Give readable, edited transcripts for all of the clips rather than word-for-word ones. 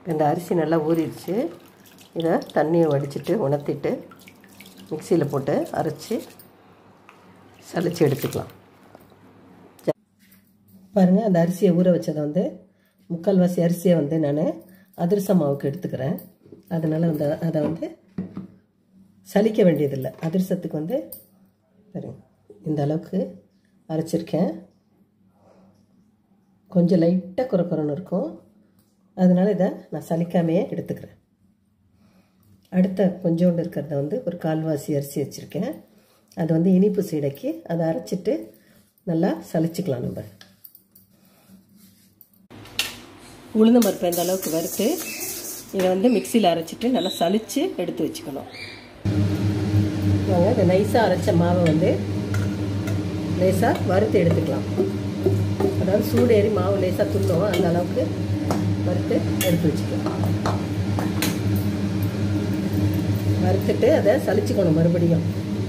இந்த அரிசி நல்லா ஊறிடுச்சு. இதை தண்ணியை வடிச்சிட்டு உணர்த்திட்டு மிக்சியில் போட்டு அரைச்சி சலிச்சு எடுத்துக்கலாம். பாருங்கள், அந்த அரிசியை ஊற வச்சதை வந்து முக்கால்வாசி அரிசியை வந்து நான் அதிரச மாவுக்கு எடுத்துக்கிறேன். அதனால் அதை வந்து சலிக்க வேண்டியதில்லை. அதிரசத்துக்கு வந்து பாருங்க, இந்த அளவுக்கு அரைச்சிருக்கேன். கொஞ்சம் லைட்டாக குறக்குறன்னு இருக்கும். அதனால் இதை நான் சலிக்காமையே எடுத்துக்கிறேன். அடுத்த கொஞ்சோண்டு இருக்கிறத வந்து ஒரு கால்வாசி அரிசி வச்சுருக்கேன். அது வந்து இனிப்பு சீடைக்கு அதை அரைச்சிட்டு நல்லா சலிச்சுக்கலாம். நம்ம உளுந்த பருப்பை இந்த அளவுக்கு வறுத்து இதை வந்து மிக்சியில் அரைச்சிட்டு நல்லா சலித்து எடுத்து வச்சுக்கணும். இந்த நைஸாக அரைச்ச மாவை வந்து லேசாக வறுத்து எடுத்துக்கலாம். அதாவது சூடேறி மாவு லேசாக துள்ளும், அந்த அளவுக்கு வறுத்து எடுத்து வச்சுக்கலாம். வறுத்துட்டு அதை சலிச்சுக்கணும் மறுபடியும்.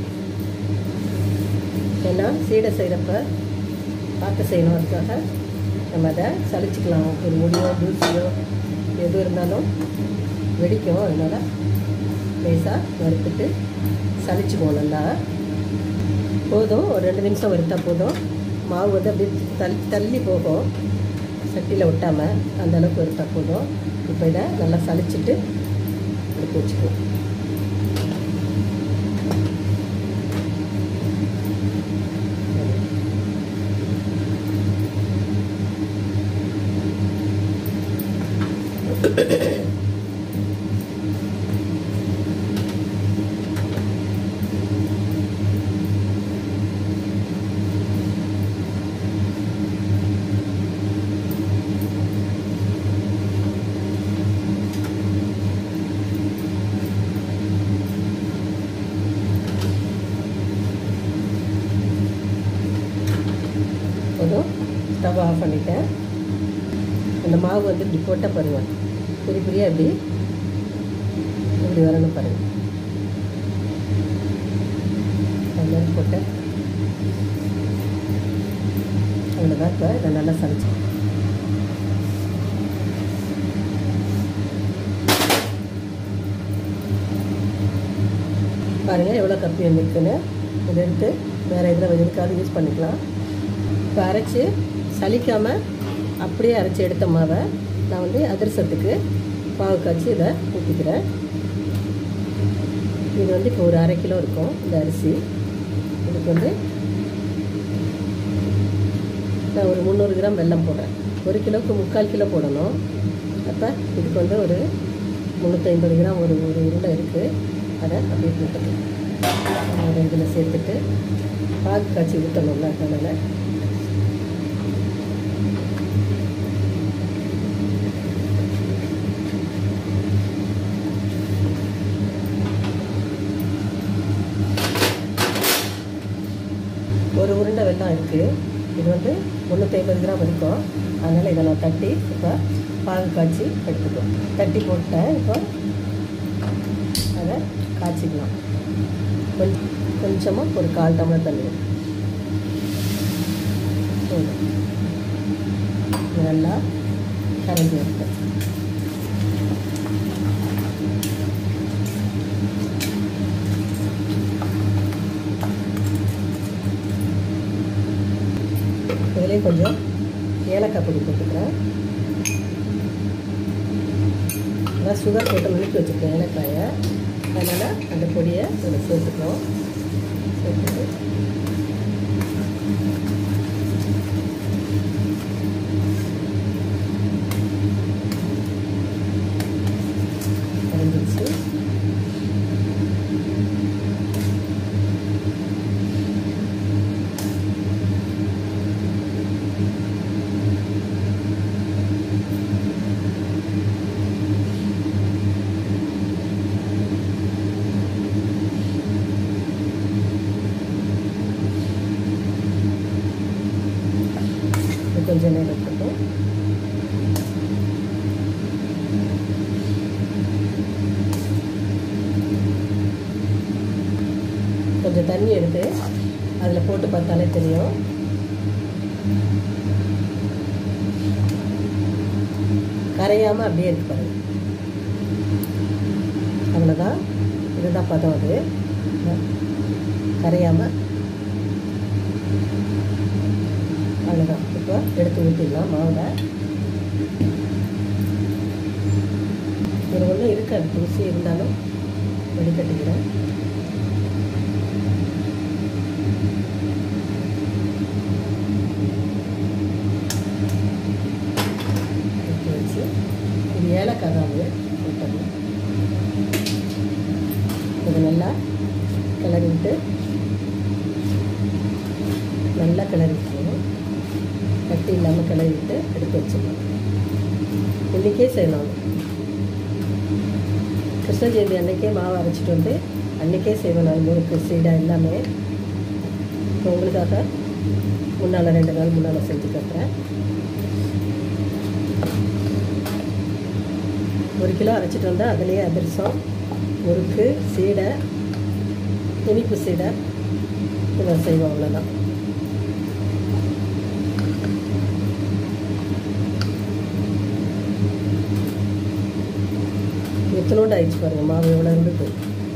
ஏன்னா சீடை செய்கிறப்ப பார்த்து செய்யணும். அதுக்காக நம்ம அதை சலிச்சுக்கலாம். ஒரு முடியோ தூசியோ எது இருந்தாலும் வெடிக்கும். அதனால் லேசாக வறுத்துட்டு சலிச்சுக்குவோம். நல்லா போதும், ஒரு 2 நிமிஷம் வறுத்தா போதும். மாவு வந்து அப்படியே தள்ளி போகும், சட்டியில் ஒட்டாமல். அந்த அளவுக்கு வறுத்தா போதும். இப்போ இதை நல்லா சலிச்சுட்டு எடுத்து வச்சுக்குவோம். போதும், ஸ்டவ் ஆஃப் பண்ணிட்டேன். அந்த மாவு வந்து இப்படி போட்டால் பாருங்கள், பெரிய பெரிய இப்படி வரணும் பாருங்கள். அது மாதிரி போட்டேன். அவ்வளோதான். இப்போ இதை நல்லா சமைச்சு பாருங்கள் எவ்வளோ கப்பி வந்துருக்குன்னு. இதை எடுத்து வேறு இதில் எதுக்காவது யூஸ் பண்ணிக்கலாம். இப்போ அரைச்சி சலிக்காமல் அப்படியே அரைச்சி எடுத்த மாவை நான் வந்து அதிரசத்துக்கு பாவு காய்ச்சி இதை ஊற்றிக்கிறேன். இது வந்து இப்போ ஒரு 1/2 கிலோ இருக்கும் இந்த அரிசி. இதுக்கு வந்து நான் ஒரு 300 கிராம் வெல்லம் போடுறேன். 1 கிலோவுக்கு 3/4 கிலோ போடணும். அப்போ இதுக்கு வந்து ஒரு 350 கிராம் ஒரு உருண்டை இருக்குது. அதை அப்படியே போட்டுக்கலாம். அதை இதில் சேர்த்துட்டு பாகு காய்ச்சி ஊற்றணும்ல, அதனால் ஒரு உருண்டை வெல்லம் இருக்குது. இது வந்து 350 கிராம் இருக்கும். அதனால் இதை நான் தட்டி இப்போ பாகு காய்ச்சி எடுத்துக்கலாம். தட்டி போட்டேன். இப்போ அதை காய்ச்சிக்கலாம். கொஞ்சமாக ஒரு 1/4 டம்ளர் தண்ணி நல்லா கரைஞ்சி வைப்பேன். இதுலேயும் கொஞ்சம் ஏலக்காய் பொடி போட்டுக்கிறேன். அதான் சுகர் போட்டு நுணுக்கி வச்சுருக்கேன் ஏலக்காயை. அதனால் அந்த பொடியை இதில் சேர்த்துக்கிறோம். சேர்த்துட்டு கரைஞ்சிச்சு. கொஞ்சம் நேரம் இருக்கட்டும். கொஞ்சம் தண்ணி எடுத்து அதில் போட்டு பார்த்தாலே தெரியும். கரையாமல் அப்படியே இருக்கு பாருங்கள். அவ்வளோதான். இதுதான் பதம். அது கரையாமல் அவ்வளோதான். இப்போ எடுத்து ஊற்றிடலாம் மாவில். இது ஒன்றும் இருக்காது, தூசி இருந்தாலும் வடிகட்டிக்கிறேன். வச்சு இது ஏலக்காய் தான் போட்டணும். இது நல்லா கிளறி விட்டு நல்லா கிளறி விட்டுருவோம். கட்டி இல்லாமல் கிளறி விட்டு எடுத்து வச்சுக்கணும். இன்றைக்கே செய்யலாம். கிருஷ்ண ஜெயந்தி அன்றைக்கே மாவு அரைச்சிட்டு வந்து அன்றைக்கே செய்வேன் நான். முறுக்கு சீடை எல்லாமே இப்போ உங்களுக்காக முன்னால் 2 நாள் முன்னால் செஞ்சு கட்டுறேன். 1 கிலோ அரைச்சிட்டு வந்தால் அதுலேயே அதிரசம், முறுக்கு, சீடை, இனிப்பு சீடை இதை செய்வோம். அவ்வளோதான். எத்தனோண்டு ஆயிடுச்சு பாருங்கள் மாவு எவ்வளோ இருந்தது.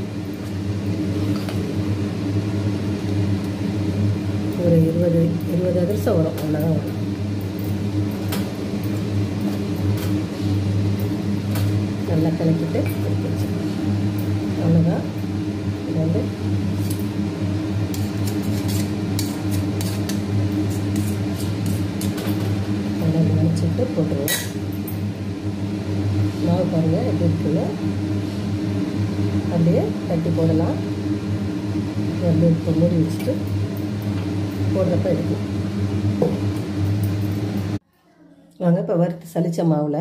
ஒரு 20 அதிரசம் வரும். அவ்வளோதான் வரும். நல்லா கலக்கிட்டு எடுத்து வச்சுக்கலாம். அவ்வளோதான். இது வந்து நல்லா நினச்சிட்டு போட்டுருவோம். மாவு பாருங்கள் எப்படி இருக்குன்னு. அப்படியே தட்டி போடலாம். அப்படியே இப்போ மூடி வச்சுட்டு போடுறப்ப எடுக்கும். வாங்க இப்போ வறுத்து சலித்த மாவில்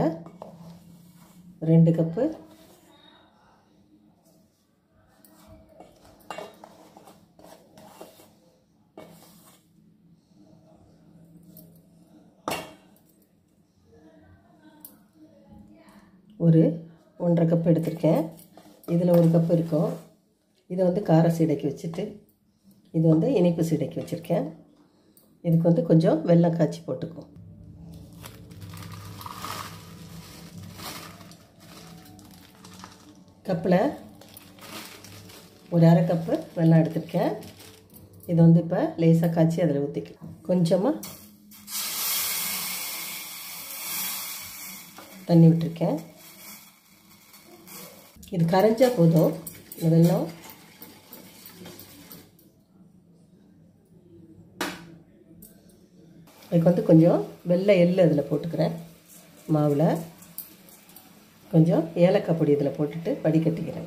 2 கப்பு ஒரு 1.5 கப் எடுத்திருக்கேன். இதில் 1 கப் இருக்கும். இதை வந்து கார சீடைக்கு வச்சுட்டு இது வந்து இனிப்பு சீடைக்கு வச்சுருக்கேன். இதுக்கு வந்து கொஞ்சம் வெல்லம் காய்ச்சி போட்டுக்கும். கப்பில் ஒரு 1/2 கப்பு வெல்லம் எடுத்திருக்கேன். இது வந்து இப்போ லேசாக காய்ச்சி அதில் ஊற்றிக்கலாம். கொஞ்சமாக தண்ணி விட்டுருக்கேன். இது கரைஞ்சால் போதும். இந்த வெல்லம் அதுக்கு வந்து கொஞ்சம் வெள்ளை எள்ளு அதில் போட்டுக்கிறேன். மாவில் கொஞ்சம் ஏலக்காய் பொடி இதில் போட்டுட்டு வடிகட்டிக்கிறேன்.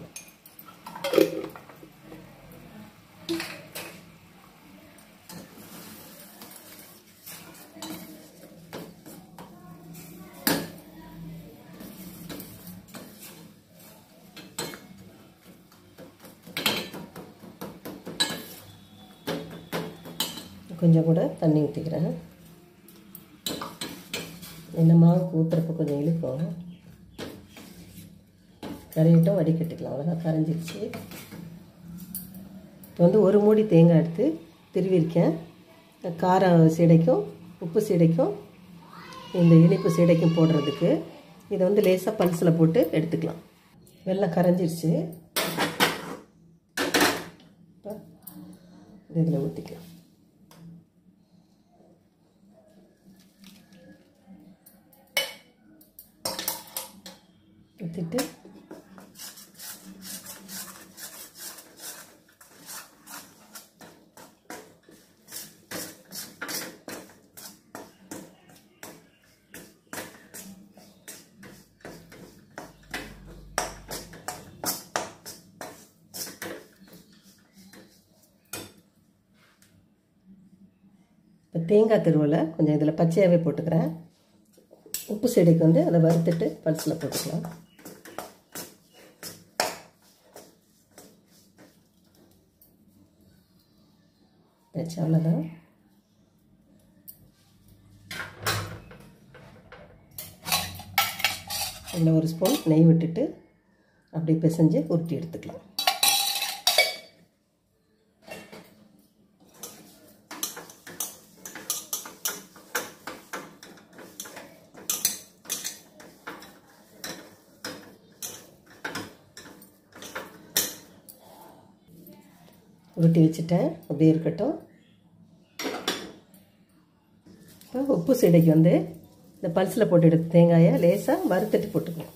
கொஞ்சம் கூட தண்ணி ஊற்றிக்கிறேன். இந்த மாவுக்கு ஊற்றுறப்ப கொஞ்சம் இழுக்கும். கரையிட்டும் வடிகட்டிக்கலாம். அவ்வளோதான், கரைஞ்சிருச்சு. இப்போ வந்து 1 மூடி தேங்காய் எடுத்து திருவிருக்கேன். கார சீடைக்கும் உப்பு சீடைக்கும் இந்த இனிப்பு சீடைக்கும் போடுறதுக்கு. இதை வந்து லேசாக பல்ஸில் போட்டு எடுத்துக்கலாம். வெல்லம் கரைஞ்சிருச்சு. இதில் ஊற்றிக்கலாம். ஊற்றிட்டு இப்போ தேங்காய் திருவலை கொஞ்சம் இதில் பச்சையாகவே போட்டுக்கிறேன். உப்பு சீடைக்கு வந்து அதை வறுத்துட்டு பல்ஸில் போட்டுக்கலாம். வச்சு அவ்வளோதான். இதில் 1 ஸ்பூன் நெய் விட்டுட்டு அப்படியே பிசைஞ்சு உருட்டி எடுத்துக்கலாம். உருட்டி வச்சுட்டேன், அப்படியே இருக்கட்டும். இப்போ உப்பு சீடைக்கு வந்து இந்த பல்ஸில் போட்டு எடுத்து தேங்காயை லேசாக வறுத்துட்டு போட்டுக்குவோம்.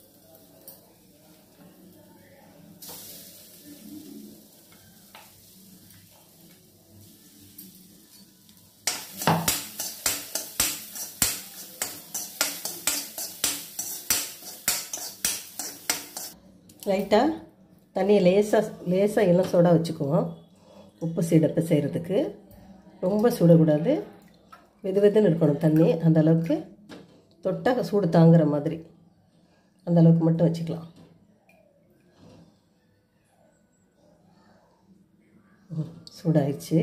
லைட்டாக தண்ணியை லேசாக எல்லாம் சூடாக வச்சுக்குவோம். உப்பு சீடப்பை செய்கிறதுக்கு ரொம்ப சுடக்கூடாது, வெது வெதுன்னு இருக்கணும் தண்ணி. அந்த அளவுக்கு தொட்டால் சூடு தாங்குகிற மாதிரி அந்த அளவுக்கு மட்டும் வச்சுக்கலாம். சூடாயிடுச்சு,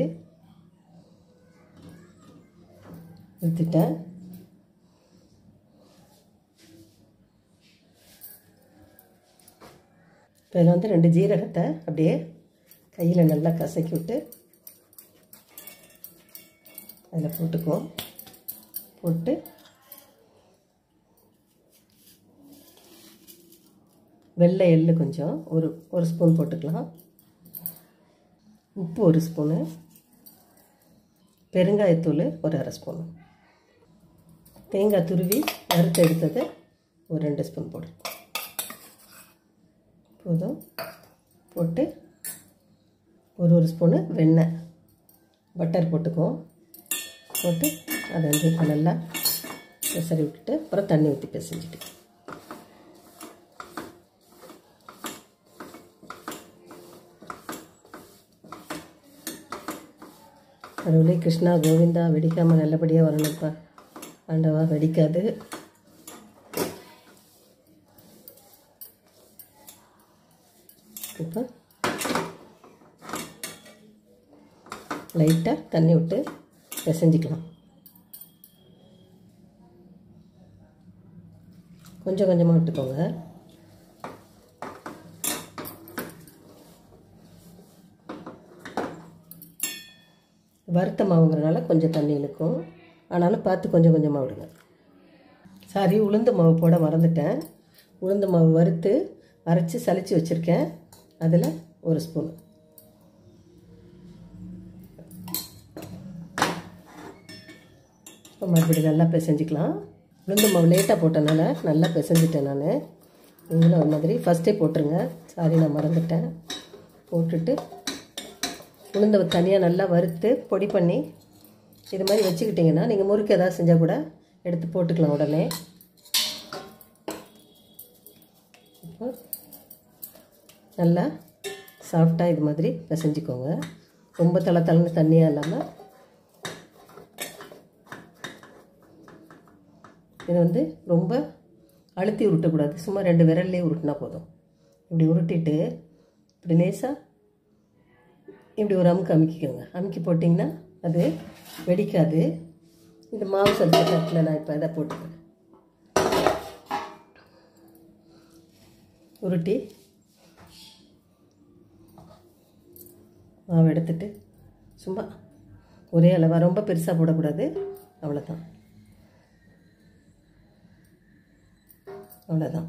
எடுத்துட்டேன். இப்போ இதில் வந்து 2 ஜீரகத்தை அப்படியே கையில் நல்லா கசக்கி விட்டு அதில் போட்டுக்குவோம். போட்டு வெள்ளை எள்ளு கொஞ்சம் ஒரு ஸ்பூன் போட்டுக்கலாம். உப்பு 1 ஸ்பூனு, பெருங்காயத்தூள் ஒரு 1/2 ஸ்பூனு, தேங்காய் துருவி வறுத்து எடுத்தது ஒரு 2 ஸ்பூன் போடுறோம். போதும். போட்டு ஒரு ஸ்பூனு வெண்ணெய் பட்டர் போட்டுக்குவோம். போட்டு அதை வந்து இப்போ நல்லா பெசரி விட்டுட்டு அப்புறம் தண்ணி ஊற்றி பிசைஞ்சிட்டு கடவுளே கிருஷ்ணா கோவிந்தா, வெடிக்காமல் நல்லபடியாக வரணும்ப்பா. ஆண்டவா வெடிக்காது. இப்போ லைட்டாக தண்ணி விட்டு பிசைஞ்சிக்கலாம். கொஞ்சம் கொஞ்சமாக விட்டுக்கோங்க. வறுத்த மாவுங்கிறனால கொஞ்சம் தண்ணி இழுக்கும், ஆனாலும் பார்த்து கொஞ்சம் கொஞ்சமாக விடுங்க. சாரி, உளுந்து மாவு போட மறந்துட்டேன். உளுந்து மாவு வறுத்து அரைச்சி சலிச்சு வச்சுருக்கேன். அதில் 1 ஸ்பூன். இப்போ மறுபடியும் நல்லா பிசைஞ்சிக்கலாம். உளுந்து மாவு லேட்டாக போட்டனால நல்லா பிசைஞ்சிட்டேன் நான். நீங்களும் அது மாதிரி ஃபஸ்ட்டே போட்டுருங்க. சாரி, நான் மறந்துட்டேன். போட்டுட்டு உளுந்தை தனியாக நல்லா வறுத்து பொடி பண்ணி இது மாதிரி வச்சுக்கிட்டிங்கன்னா நீங்கள் முறுக்கு ஏதாவது செஞ்சால் கூட எடுத்து போட்டுக்கலாம் உடனே. இப்போ நல்லா சாஃப்டாக இது மாதிரி பிசைஞ்சிக்கோங்க. ரொம்ப தளன்னு தண்ணியாக இல்லாமல். இது வந்து ரொம்ப அழுத்தி உருட்டக்கூடாது, சும்மா 2 விரல்லே உருட்டினா போதும். இப்படி உருட்டிட்டு இப்படி லேசாக இப்படி ஒரு அமுக்கிக்கோங்க. அமுக்கி போட்டிங்கன்னா அது வெடிக்காது. இந்த மாவு சலிச்ச தட்டில் நான் இப்போ இதை போட்டுக்கிறேன். உருட்டி மாவு எடுத்துட்டு சும்மா ஒரே அளவாக, ரொம்ப பெருசாக போடக்கூடாது. அவ்வளோதான், அவ்வளோதான்.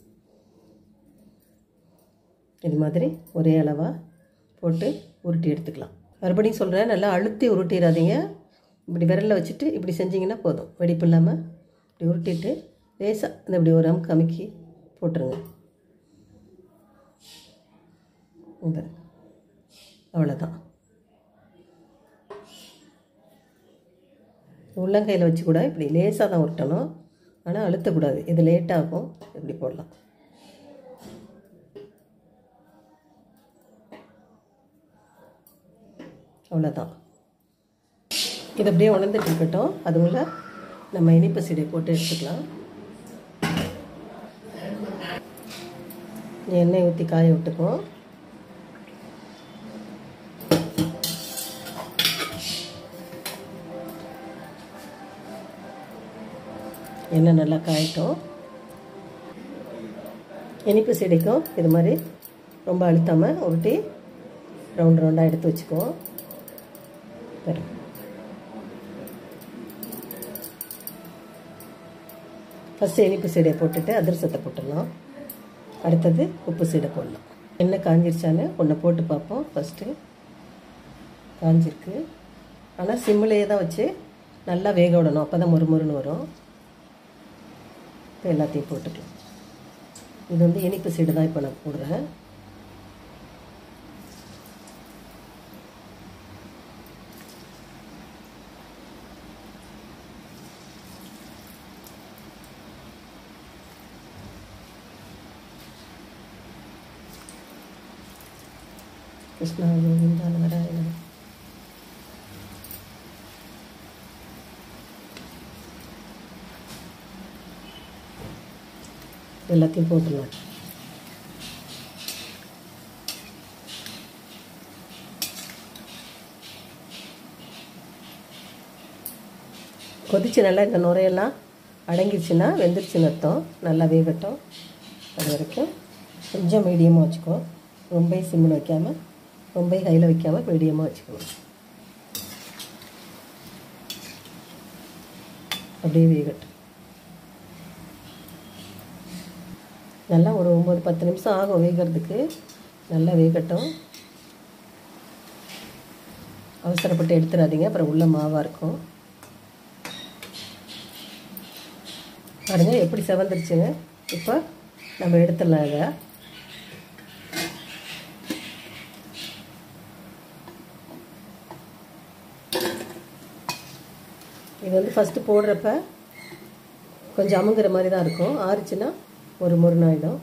இது மாதிரி ஒரே அளவாக போட்டு உருட்டி எடுத்துக்கலாம். மறுபடியும் சொல்கிறேன், நல்லா அழுத்தி உருட்டிடாதீங்க. இப்படி விரலில் வச்சுட்டு இப்படி செஞ்சிங்கன்னா போதும், வெடிப்பு இல்லாமல். இப்படி உருட்டிட்டு லேசாக இந்த இப்படி ஒரு அமுக்கி போட்டுருங்க. அவ்வளோதான். உள்ளங்கையில் வச்சு கூட இப்படி லேசாக தான் உருட்டணும், ஆனால் அழுத்தக்கூடாது. இது லேட்டாகும். இப்படி போடலாம். அவ்வளோதான். இது அப்படியே உணர்ந்துட்டு இருக்கட்டும். அதுக்குள்ள நம்ம இனிப்பு சீடை போட்டு எடுத்துக்கலாம். எண்ணெய் ஊற்றி காய விட்டுக்குவோம். எண்ணெய் நல்லா காயட்டும். இனிப்பு சீடைக்கும் இது மாதிரி ரொம்ப அழுத்தாமல் உருட்டி ரவுண்டாக எடுத்து வச்சுக்குவோம். ஃபஸ்ட்டு இனிப்பு சீடையை போட்டுட்டு அதிரசத்தை போட்டுடலாம். அடுத்தது உப்பு சீடை போடலாம். எண்ணெய் காஞ்சிருச்சான்னு ஒன்றை போட்டு பார்ப்போம். ஃபஸ்ட்டு காஞ்சிருக்கு. ஆனால் சிம்மிலேயே தான் வச்சு நல்லா வேக விடணும், அப்போ தான் முறுமுறுன்னு வரும். இப்போ எல்லாத்தையும் போட்டுக்கலாம். இது வந்து இனிப்பு சீடு தான் இப்போ நான் போடுறேன். கிருஷ்ணா கோவிந்தா நாராயணா. எல்லாத்தையும் போட்டுடலாம். கொதிச்சு நல்லா இந்த நுரையெல்லாம் அடங்கிடுச்சுன்னா வெந்துருச்சுன்னு அர்த்தம். நல்லா வேகட்டும். அது வரைக்கும் கொஞ்சம் மீடியமாக வச்சுக்கோ. ரொம்ப சிம்மில் வைக்காமல், ரொம்ப ஹையில் வைக்காமல் மீடியமாக வச்சுக்கணும். அப்படியே வேகட்டும். நல்லா ஒரு 9-10 நிமிஷம் ஆகும் வேகிறதுக்கு. நல்லா வேகட்டும். அவசரப்பட்டு எடுத்துடாதீங்க, அப்புறம் உள்ள மாவாக இருக்கும். பாருங்கள் எப்படி செவந்துருச்சுங்க. இப்போ நம்ம எடுத்துடலாம் இதை. இது வந்து ஃபஸ்ட்டு போடுறப்ப கொஞ்சம் அமுங்குற மாதிரி தான் இருக்கும். ஆறுச்சுன்னா ஒரு முருனாயிடும்.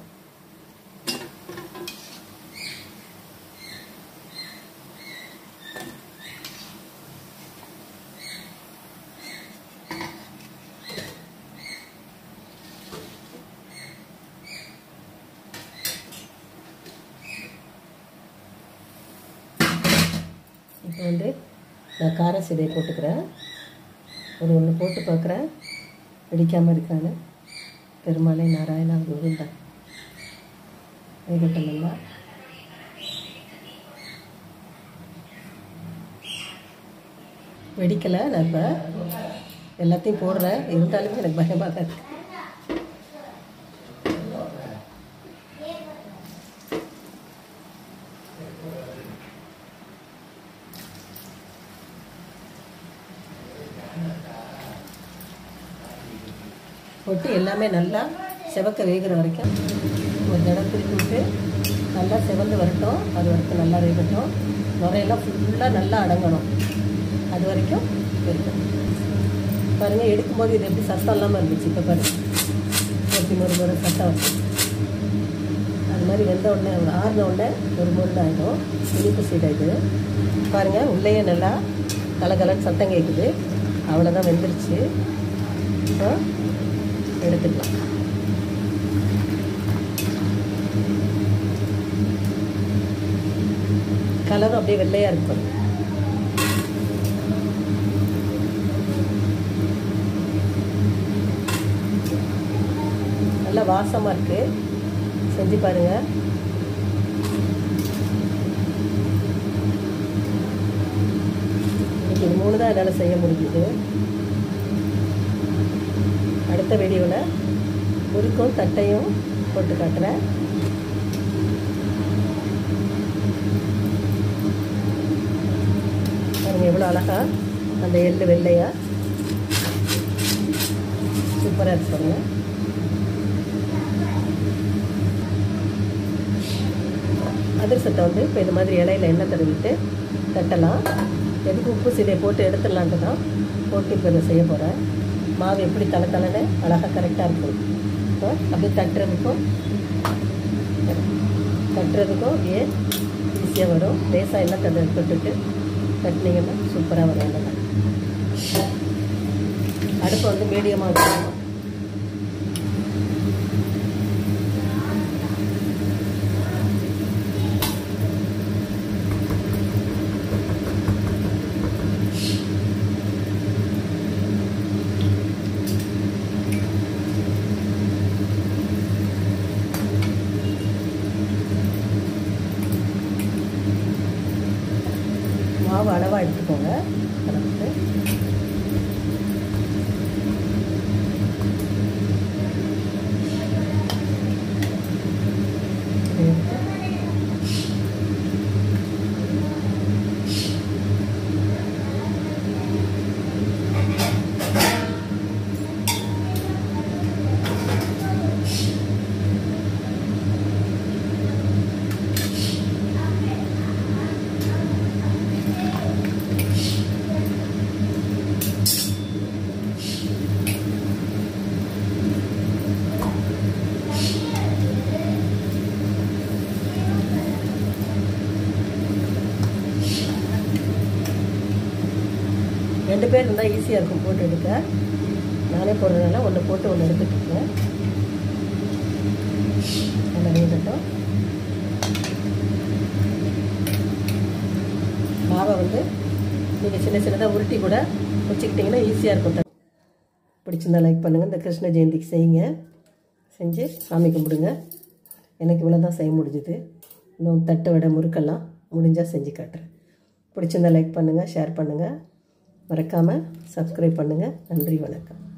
இப்போ வந்து நான் கார சீடையை போட்டுக்கிறேன். ஒன்று போட்டு பார்க்குறேன் வெடிக்காமல் இருக்கான்னு. பெருமாளே நாராயணா கோவிந்தா. வேகட்டும் நல்லா. வெடிக்கலை. நான் இப்போ எல்லாத்தையும் போடுறேன். இருந்தாலுமே எனக்கு பயமாக தான் இருக்குது. போட்டு எல்லாமே நல்லா செவக்க வேகிற வரைக்கும் ஒரு தடவை திருப்பி விட்டு நல்லா செவந்து வரட்டும். அது வரைக்கும் நல்லா வேகட்டும். நுரையெல்லாம் ஃபுல்லாக நல்லா அடங்கணும். அது வரைக்கும் இருக்கணும். பாருங்கள் எடுக்கும்போது இது எப்படி சத்தம் இல்லாமல் இருந்துச்சு. இப்போ பாருங்கள் எப்படி ஒரு சத்தம் வச்சு அது மாதிரி வெந்த உடனே ஆறின உடனே ஒரு முருள் ஆகிடும். இனிப்பு சீடை இது பாருங்கள். உள்ளேயே நல்லா கலகலன்னு சத்தம் கேட்குது. அவ்வளோதான் வெந்துருச்சு. இப்போ எடுத்துக்கலாம். கலரும் அப்படியே வெள்ளையாக இருக்கும். நல்லா வாசமாக இருக்குது. செஞ்சு பாருங்கள். இன்னைக்கு இது 3 தான் என்னால் செய்ய முடியுது. அடுத்த வீடியோவில் முறுக்கும் தட்டையும் போட்டு காட்டுறேன். பாருங்கள் எவ்வளோ அழகா அந்த எள்ளு வெள்ளையா சூப்பராக இருக்கு பாருங்கள். அதிரசத்தை வந்து இப்போ இது மாதிரி இலையில் எண்ணெய் தடவிட்டு தட்டலாம். எதுக்கு உப்பு சீடையை போட்டு எடுத்துடலான்ட்டு தான் போட்டு இப்போ இதை செய்ய போகிறேன். மாவு எப்படி தலைன்னு அழகாக கரெக்டாக இருக்கும். இப்போ அப்படியே தட்டுறதுக்கும் அப்படியே ஈஸியாக வரும். லேசாக எண்ணெய் தொட்டுட்டு தட்டினீங்கன்னா சூப்பராக வரும். எண்ணெய் அடுப்பை வந்து மீடியமாக வச்சுக்கணும். மாவு அளவாக எடுத்துக்கோங்க. கலந்து பேர் இருந்தால் ஈஸியாக இருக்கும் போட்டு எடுக்க. நானே போடுறதுனால ஒன்று போட்டு ஒன்று எடுத்துட்டுருக்கேன். நல்லா வேகட்டும். மாவை வந்து நீங்கள் சின்ன சின்னதாக உருட்டி கூட வச்சுக்கிட்டிங்கன்னா ஈஸியாக இருக்கும். பிடிச்சிருந்தா லைக் பண்ணுங்கள். இந்த கிருஷ்ண ஜெயந்திக்கு செய்யுங்க. செஞ்சு சாமி கும்பிடுங்க. எனக்கு இவ்வளோ தான் செய்ய முடிஞ்சுது. இன்னும் தட்டு வடை முறுக்கெல்லாம் முடிஞ்சால் செஞ்சு காட்டுறேன். பிடிச்சிருந்தா லைக் பண்ணுங்கள், ஷேர் பண்ணுங்கள், மறக்காமல் சப்ஸ்கிரைப் பண்ணுங்கள். நன்றி, வணக்கம்.